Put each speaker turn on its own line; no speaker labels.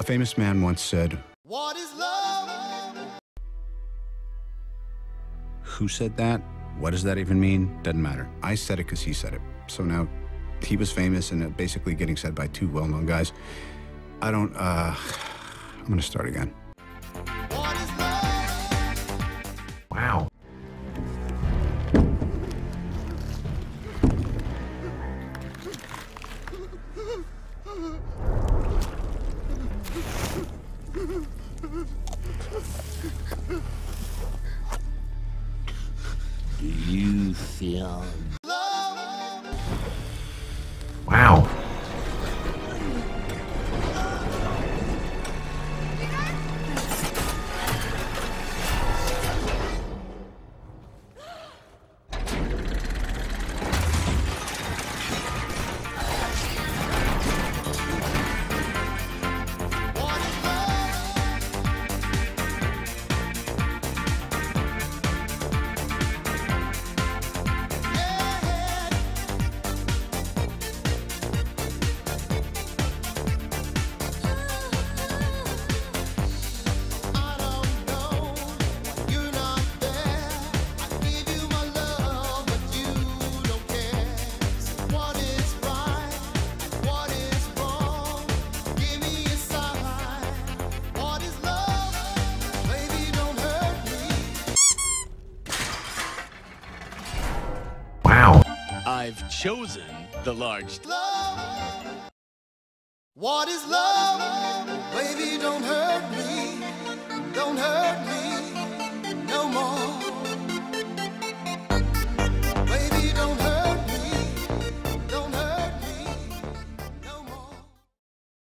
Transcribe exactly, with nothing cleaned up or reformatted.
A famous man once said,
What is love?
who said that? What does that even mean? Doesn't matter. I said it because he said it. So now he was famous and basically getting said by two well-known guys. I don't, uh, I'm gonna start again.
What is love?
Wow.
Do you feel
Wow.
I don't know. You're not there. I give you my love, but you don't care. What is right? What is wrong? Give me a sign. What is love? Baby, don't hurt me.
Wow.
I've chosen the large
Love. What is love? Baby, don't hurt me. Don't hurt me.